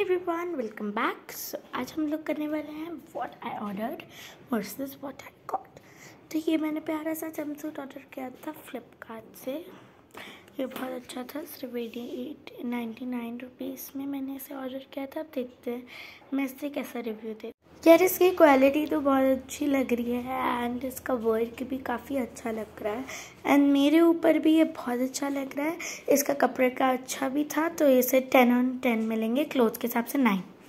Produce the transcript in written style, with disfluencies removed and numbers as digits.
Everyone welcome back. सो आज हम लोग करने वाले हैं what I ordered versus what I got. तो ये मैंने प्यारा सा जंपसूट ऑर्डर किया था फ्लिपकार्ट से। ये बहुत अच्छा था, सिर्फ 99 रुपीज़ में मैंने इसे ऑर्डर किया था। अब देखते हैं मैं इससे कैसा रिव्यू दे। यार इसकी क्वालिटी तो बहुत अच्छी लग रही है एंड इसका वर्क भी काफ़ी अच्छा लग रहा है एंड मेरे ऊपर भी ये बहुत अच्छा लग रहा है। इसका कपड़े का अच्छा भी था, तो इसे 10 on 10 मिलेंगे, क्लोथ के हिसाब से 9।